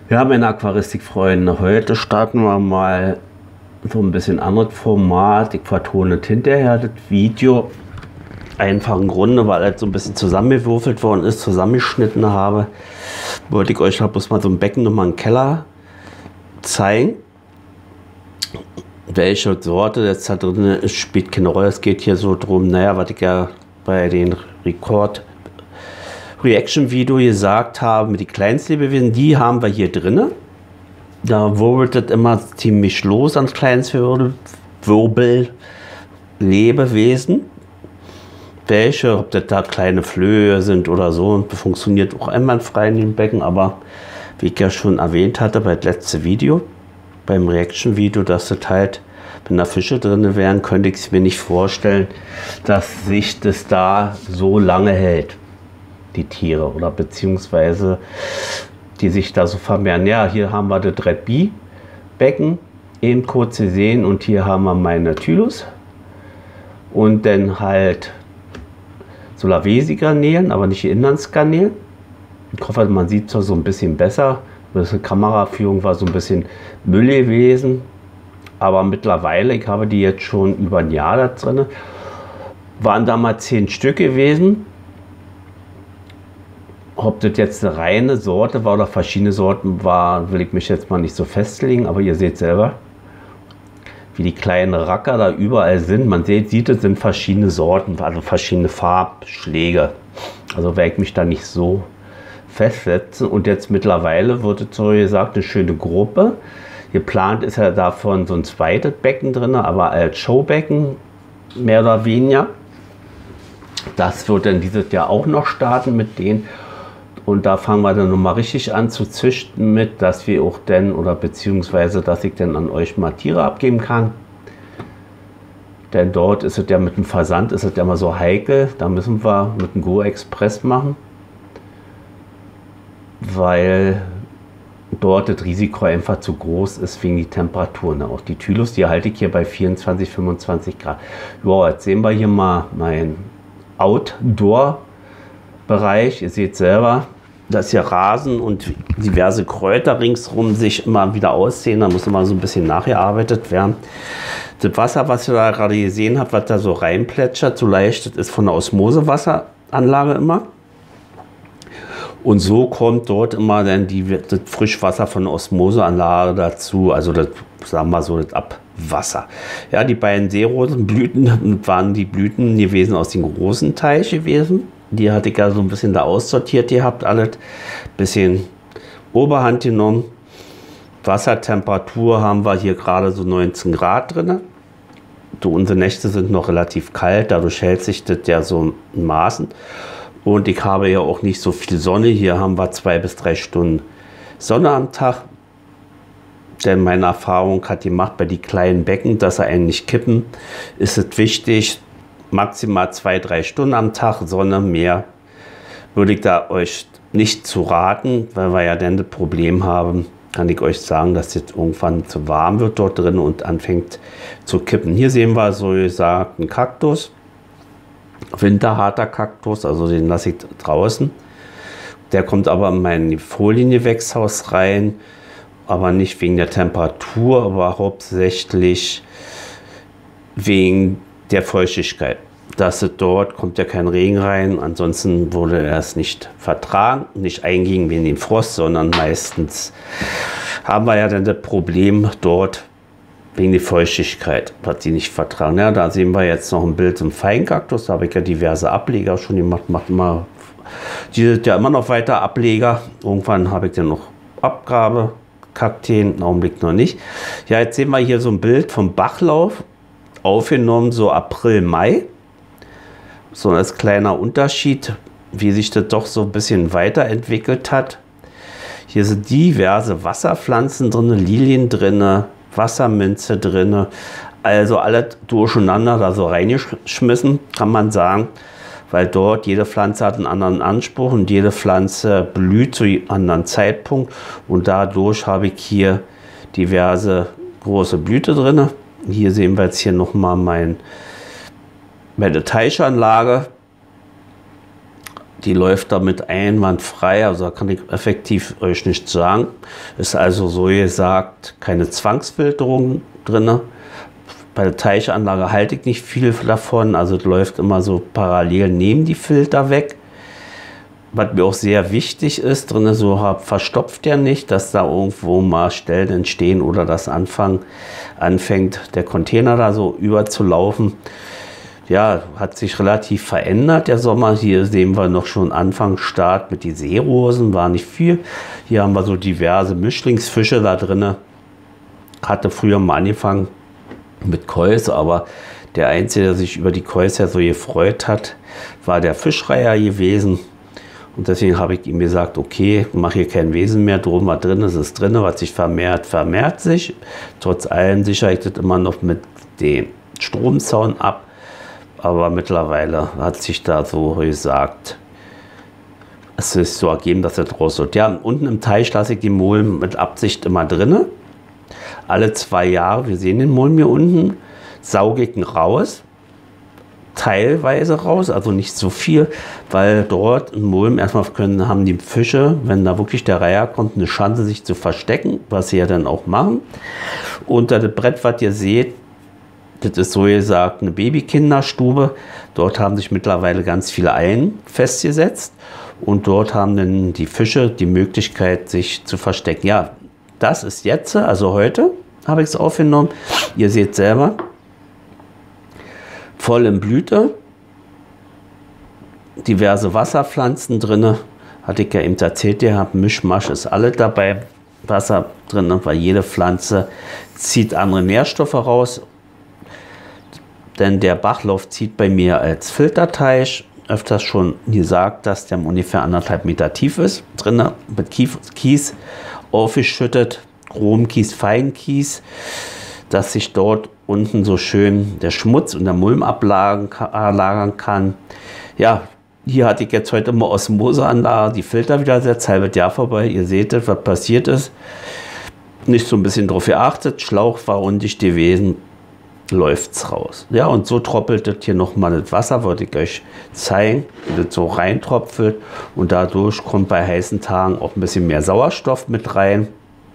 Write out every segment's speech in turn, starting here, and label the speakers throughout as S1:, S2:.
S1: Ja, meine Aquaristikfreunde, heute starten wir mal so ein bisschen anderes Format. Ich vertone hinterher das Video. Einfachen Grunde, weil es so ein bisschen zusammengewürfelt worden ist, zusammengeschnitten habe, wollte ich euch bloß mal so ein Becken nochmal im Keller zeigen. Welche Sorte jetzt da drin ist, spielt keine Rolle. Es geht hier so drum, naja, was ich ja bei den Reaction-Video gesagt habe, mit den Kleinstlebewesen, die haben wir hier drin. Da wirbelt das immer ziemlich los an Kleinstwirbel, Lebewesen. Welche, ob das da kleine Flöhe sind oder so, und funktioniert auch einwandfrei in dem Becken, aber wie ich ja schon erwähnt hatte bei dem letzten Video, beim Reaction-Video, dass das halt, wenn da Fische drin wären, könnte ich es mir nicht vorstellen, dass sich das da so lange hält, die Tiere, oder beziehungsweise die sich da so vermehren. Ja, hier haben wir das Red Bee Becken, eben kurz gesehen, und hier haben wir meine Tylus und dann halt Solavesi-Garnelen, aber nicht die Inlandsgarnelen. Ich hoffe, man sieht es so ein bisschen besser. Die Kameraführung war so ein bisschen Müll gewesen, aber mittlerweile, ich habe die jetzt schon über ein Jahr da drin, waren damals 10 Stück gewesen. Ob das jetzt eine reine Sorte war oder verschiedene Sorten war, will ich mich jetzt mal nicht so festlegen, aber ihr seht selber, wie die kleinen Racker da überall sind. Man sieht, es sind verschiedene Sorten, also verschiedene Farbschläge. Also werde ich mich da nicht so festsetzen. Und jetzt mittlerweile wird es so gesagt, eine schöne Gruppe. Geplant ist ja davon so ein zweites Becken drin, aber als Showbecken mehr oder weniger. Das wird dann dieses Jahr auch noch starten mit denen. Und da fangen wir dann nochmal richtig an zu züchten mit, dass wir auch dann, oder beziehungsweise, dass ich dann an euch mal Tiere abgeben kann. Denn dort ist es ja mit dem Versand, ist es ja immer so heikel. Da müssen wir mit dem Go Express machen. Weil dort das Risiko einfach zu groß ist wegen die Temperaturen. Auch die Tylus, die halte ich hier bei 24, 25 Grad. Ja, jetzt sehen wir hier mal meinen Outdoor-Bereich. Ihr seht selber, dass hier Rasen und diverse Kräuter ringsherum sich immer wieder aussehen. Da muss immer so ein bisschen nachgearbeitet werden. Das Wasser, was ihr da gerade gesehen habt, was da so reinplätschert, so leicht, das ist von der Osmosewasseranlage immer. Und so kommt dort immer dann das Frischwasser von der Osmoseanlage dazu, also das, sagen wir so, das Abwasser. Ja, die beiden Seerosenblüten waren die Blüten gewesen aus dem großen Teich gewesen. Die hatte ich ja so ein bisschen da aussortiert gehabt, alles. Bisschen Oberhand genommen. Wassertemperatur haben wir hier gerade so 19 Grad drin. Unsere Nächte sind noch relativ kalt, dadurch hält sich das ja so in Maßen. Und ich habe ja auch nicht so viel Sonne. Hier haben wir 2 bis 3 Stunden Sonne am Tag. Denn meine Erfahrung hat gemacht, bei den kleinen Becken, dass sie eigentlich kippen, ist es wichtig, maximal 2, 3 Stunden am Tag Sonne, mehr würde ich da euch nicht zu raten, weil wir ja dann das Problem haben, kann ich euch sagen, dass es irgendwann zu warm wird dort drin und anfängt zu kippen. Hier sehen wir so gesagt einen Kaktus, winterharter Kaktus, also den lasse ich draußen. Der kommt aber in mein Foliengewächshaus rein, aber nicht wegen der Temperatur, aber hauptsächlich wegen der Feuchtigkeit. Dort kommt ja kein Regen rein, ansonsten würde er es nicht vertragen, nicht eingehen wegen dem Frost, sondern meistens haben wir ja dann das Problem dort wegen der Feuchtigkeit, was sie nicht vertragen. Ja, da sehen wir jetzt noch ein Bild zum Feinkaktus, da habe ich ja diverse Ableger schon gemacht, macht immer, die sind ja immer noch weiter Ableger. Irgendwann habe ich dann noch Abgabe, Kakteen, im Augenblick noch nicht. Ja, jetzt sehen wir hier so ein Bild vom Bachlauf, aufgenommen so April, Mai. So als kleiner Unterschied, wie sich das doch so ein bisschen weiterentwickelt hat. Hier sind diverse Wasserpflanzen drin, Lilien drin, Wasserminze drin, also alles durcheinander da so reingeschmissen, kann man sagen, weil dort jede Pflanze hat einen anderen Anspruch und jede Pflanze blüht zu einem anderen Zeitpunkt und dadurch habe ich hier diverse große Blüte drin. Hier sehen wir jetzt hier nochmal meine Teichanlage. Die läuft damit einwandfrei, also da kann ich effektiv euch nichts sagen. Ist also so gesagt keine Zwangsfilterung drin. Bei der Teichanlage halte ich nicht viel davon, also läuft immer so parallel neben die Filter weg. Was mir auch sehr wichtig ist, drin so verstopft der nicht, dass da irgendwo mal Stellen entstehen oder das anfängt der Container da so überzulaufen. Ja, hat sich relativ verändert der Sommer. Hier sehen wir noch schon Anfangsstart mit den Seerosen, war nicht viel. Hier haben wir so diverse Mischlingsfische da drin. Hatte früher mal angefangen mit Kois, aber der Einzige, der sich über die Kois ja so gefreut hat, war der Fischreiher gewesen. Und deswegen habe ich ihm gesagt, okay, mach hier kein Wesen mehr drum, was drin ist, ist drin, was sich vermehrt, vermehrt sich. Trotz allem sichere ich das immer noch mit dem Stromzaun ab. Aber mittlerweile hat sich da so gesagt, es ist so ergeben, dass er raus wird. Ja, unten im Teich lasse ich die Mulm mit Absicht immer drin. Alle 2 Jahre, wir sehen den Mulm hier unten, sauge ich ihn raus. Teilweise raus, also nicht so viel, weil dort im Mulm erstmal haben die Fische, wenn da wirklich der Reiher kommt, eine Chance, sich zu verstecken, was sie ja dann auch machen. Unter das Brett, was ihr seht, das ist so gesagt eine Babykinderstube. Dort haben sich mittlerweile ganz viele Eilen festgesetzt und dort haben dann die Fische die Möglichkeit, sich zu verstecken. Ja, das ist jetzt, also heute habe ich es aufgenommen. Ihr seht selber, voll in Blüte, diverse Wasserpflanzen drin, hatte ich ja eben erzählt, ihr habt Mischmasch, ist alles dabei, Wasser drin, weil jede Pflanze zieht andere Nährstoffe raus, denn der Bachlauf zieht bei mir als Filterteich, öfters schon gesagt, dass der ungefähr 1,5 Meter tief ist, drin mit Kies aufgeschüttet, Chromkies, Feinkies, dass sich dort unten so schön der Schmutz und der Mulm ablagern kann. Ja, hier hatte ich jetzt heute mal Osmoseanlage, die Filter wieder setzt, halbes Jahr vorbei. Ihr seht es, was passiert ist. Nicht so ein bisschen drauf geachtet, Schlauch war undicht gewesen, läuft es raus. Ja, und so tropfelt das hier nochmal das Wasser, wollte ich euch zeigen, wie das so reintropfelt. Und dadurch kommt bei heißen Tagen auch ein bisschen mehr Sauerstoff mit rein.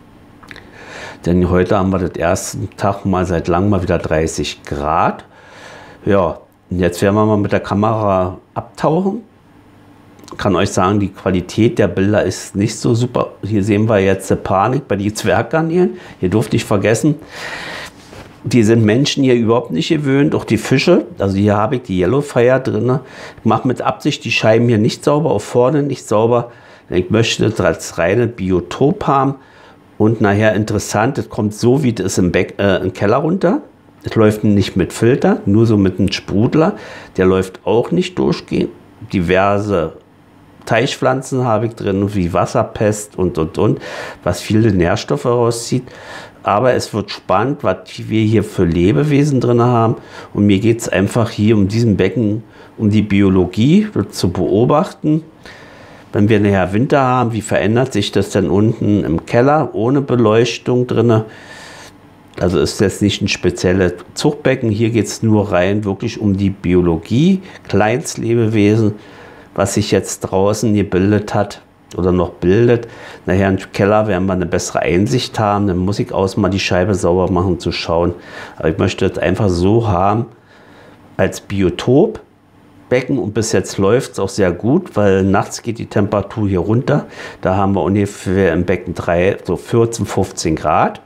S1: Denn heute haben wir den ersten Tag mal seit langem mal wieder 30 Grad. Ja, und jetzt werden wir mal mit der Kamera abtauchen. Ich kann euch sagen, die Qualität der Bilder ist nicht so super. Hier sehen wir jetzt Panik bei den Zwerggarnelen. Ihr dürft nicht vergessen, die sind Menschen hier überhaupt nicht gewöhnt, auch die Fische. Also hier habe ich die Yellowfire drin. Ich mache mit Absicht die Scheiben hier nicht sauber, auch vorne nicht sauber. Ich möchte das als reine Biotop haben. Und nachher interessant, es kommt so, wie das im Keller runter. Es läuft nicht mit Filter, nur so mit einem Sprudler. Der läuft auch nicht durchgehend. Diverse Teichpflanzen habe ich drin, wie Wasserpest und, was viele Nährstoffe rauszieht. Aber es wird spannend, was wir hier für Lebewesen drin haben. Und mir geht es einfach hier um diesen Becken, um die Biologie zu beobachten. Wenn wir nachher Winter haben, wie verändert sich das denn unten im Keller ohne Beleuchtung drin? Also ist das nicht ein spezielles Zuchtbecken. Hier geht es nur rein wirklich um die Biologie, Kleinstlebewesen, was sich jetzt draußen gebildet hat oder noch bildet. Nachher im Keller werden wir eine bessere Einsicht haben. Dann muss ich außen mal die Scheibe sauber machen, um zu schauen. Aber ich möchte das einfach so haben als Biotop. Becken und bis jetzt läuft es auch sehr gut, weil nachts geht die Temperatur hier runter. Da haben wir ungefähr im Becken 14, 15 Grad.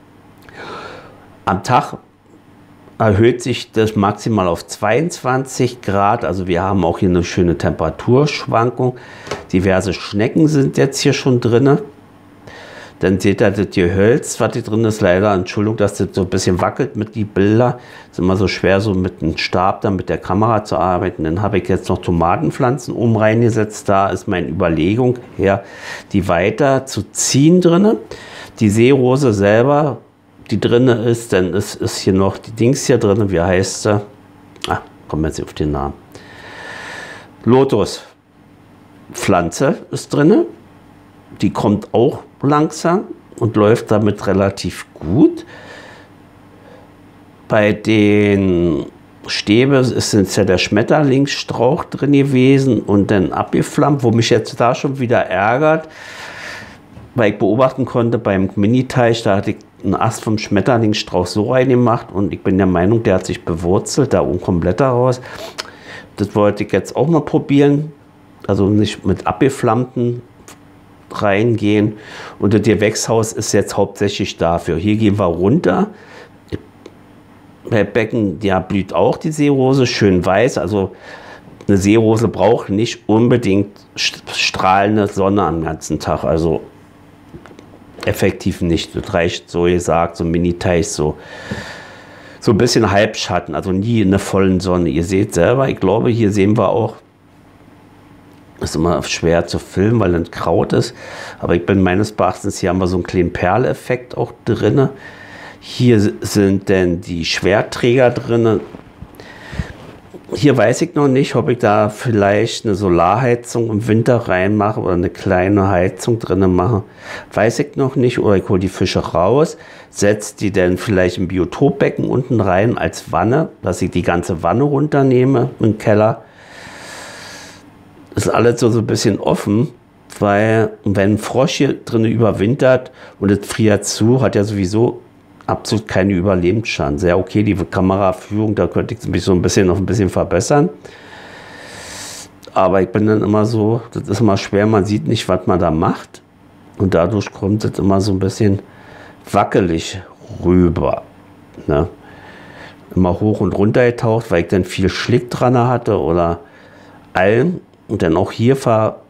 S1: Am Tag erhöht sich das maximal auf 22 Grad. Also wir haben auch hier eine schöne Temperaturschwankung. Diverse Schnecken sind jetzt hier schon drin. Dann seht ihr das Gehölz, was hier drin ist. Leider, Entschuldigung, dass das so ein bisschen wackelt mit die Bilder. Es ist immer so schwer, so mit dem Stab dann mit der Kamera zu arbeiten. Dann habe ich jetzt noch Tomatenpflanzen oben reingesetzt. Da ist meine Überlegung her, die weiter zu ziehen drin. Die Seerose selber, die drin ist, dann ist hier noch die Dings hier drin. Wie heißt sie? Ah, kommen wir jetzt auf den Namen. Lotuspflanze ist drin. Die kommt auch langsam und läuft damit relativ gut. Bei den Stäbe ist ja der Schmetterlingsstrauch drin gewesen und dann abgeflammt, wo mich jetzt da schon wieder ärgert, weil ich beobachten konnte beim Mini-Teich, da hatte ich einen Ast vom Schmetterlingsstrauch so reingemacht und ich bin der Meinung, der hat sich bewurzelt, da oben komplett daraus. Das wollte ich jetzt auch mal probieren, also nicht mit abgeflammten reingehen. Und das Gewächshaus ist jetzt hauptsächlich dafür. Hier gehen wir runter. Bei Becken, ja, blüht auch die Seerose, schön weiß. Also eine Seerose braucht nicht unbedingt strahlende Sonne am ganzen Tag. Also effektiv nicht. Das reicht, so gesagt, so ein Mini-Teich, so ein bisschen Halbschatten, also nie in der vollen Sonne. Ihr seht selber, ich glaube, hier sehen wir auch, ist immer schwer zu filmen, weil ein Kraut ist. Aber ich bin meines Erachtens, hier haben wir so einen kleinen Perleffekt auch drin. Hier sind dann die Schwertträger drin. Hier weiß ich noch nicht, ob ich da vielleicht eine Solarheizung im Winter reinmache oder eine kleine Heizung drin mache. Weiß ich noch nicht. Oder ich hole die Fische raus, setze die dann vielleicht im Biotopbecken unten rein als Wanne, dass ich die ganze Wanne runternehme im Keller. Ist alles so ein bisschen offen, weil wenn ein Frosch hier drin überwintert und es friert zu, hat er sowieso absolut keine Überlebenschancen. Sehr okay, die Kameraführung, da könnte ich mich so noch ein bisschen verbessern. Aber ich bin dann immer so, das ist immer schwer, man sieht nicht, was man da macht. Und dadurch kommt es immer so ein bisschen wackelig rüber. Ne? Immer hoch und runter getaucht, weil ich dann viel Schlick dran hatte oder Algen. Und dann auch hier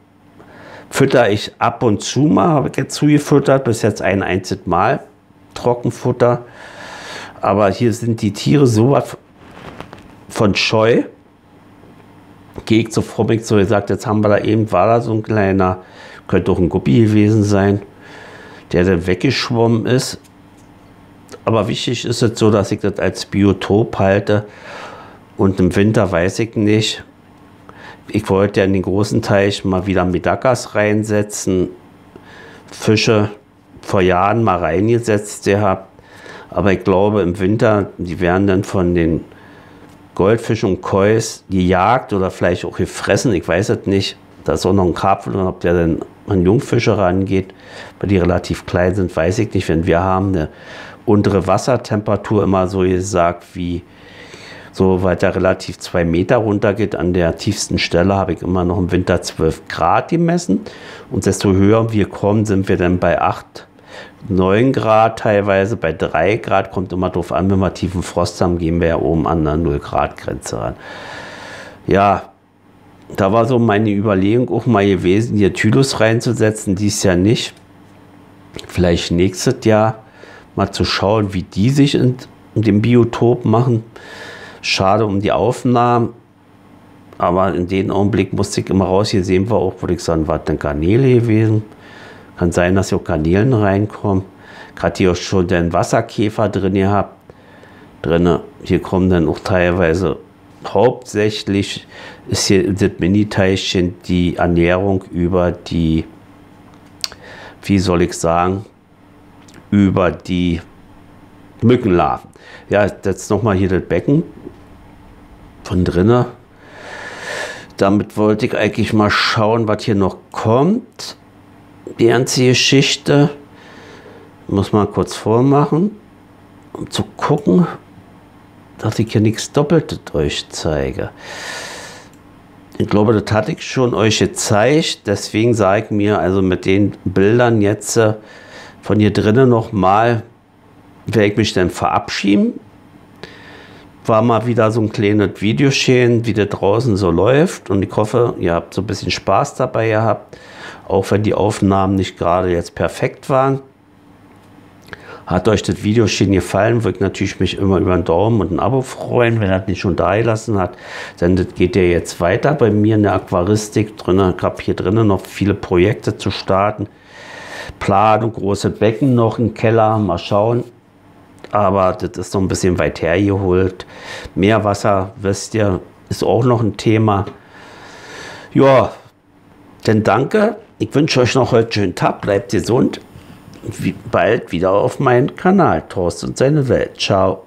S1: fütter ich ab und zu mal, habe ich jetzt zugefüttert, bis jetzt ein einziges Mal Trockenfutter. Aber hier sind die Tiere so was von scheu. Gehe ich so freudig so gesagt, jetzt haben wir da eben, war da so ein kleiner, könnte auch ein Guppi gewesen sein, der dann weggeschwommen ist. Aber wichtig ist es so, dass ich das als Biotop halte. Und im Winter weiß ich nicht. Ich wollte ja in den großen Teich mal wieder Medakas reinsetzen. Fische vor Jahren mal reingesetzt gehabt. Aber ich glaube im Winter, die werden dann von den Goldfischen und Kois gejagt oder vielleicht auch gefressen. Ich weiß es nicht. Da ist auch noch ein Karpfen, ob der dann an Jungfische rangeht. Weil die relativ klein sind, weiß ich nicht. Wenn wir haben eine untere Wassertemperatur, immer so gesagt, wie so weiter relativ 2 Meter runter geht, an der tiefsten Stelle habe ich immer noch im Winter 12 Grad gemessen. Und desto höher wir kommen, sind wir dann bei 8, 9 Grad teilweise, bei 3 Grad. Kommt immer darauf an, wenn wir tiefen Frost haben, gehen wir ja oben an der 0 Grad Grenze ran. Ja, da war so meine Überlegung auch mal gewesen, hier Tylus reinzusetzen, dies Jahr nicht. Vielleicht nächstes Jahr mal zu schauen, wie die sich in dem Biotop machen. Schade um die Aufnahmen, aber in dem Augenblick musste ich immer raus. Hier sehen wir auch, würde ich sagen, war eine Garnele gewesen. Kann sein, dass hier auch Garnelen reinkommen. Gerade hier auch schon den Wasserkäfer drin gehabt. Hier kommen dann auch teilweise, hauptsächlich ist hier das Mini-Teilchen die Ernährung über die, wie soll ich sagen, über die Mückenlarven. Ja, jetzt nochmal hier das Becken von drinnen. Damit wollte ich eigentlich mal schauen, was hier noch kommt. Die ganze Geschichte muss man kurz vormachen, um zu gucken, dass ich hier nichts Doppeltes euch zeige. Ich glaube, das hatte ich schon euch gezeigt. Deswegen sage ich mir, also mit den Bildern jetzt von hier drinnen nochmal, werde ich mich dann verabschieden. War mal wieder so ein kleines Videoschehen, wie das draußen so läuft. Und ich hoffe, ihr habt so ein bisschen Spaß dabei gehabt. Auch wenn die Aufnahmen nicht gerade jetzt perfekt waren. Hat euch das Videoschehen gefallen, würde ich natürlich mich immer über einen Daumen und ein Abo freuen, wenn er das nicht schon da gelassen hat. Denn das geht ja jetzt weiter bei mir in der Aquaristik drin. Ich habe hier drinnen noch viele Projekte zu starten. Planung, große Becken noch im Keller, mal schauen. Aber das ist so ein bisschen weit hergeholt. Meerwasser, wisst ihr, ist auch noch ein Thema. Ja, dann danke. Ich wünsche euch noch heute einen schönen Tag. Bleibt gesund. Und bald wieder auf meinen Kanal. Thorsten und seine Welt. Ciao.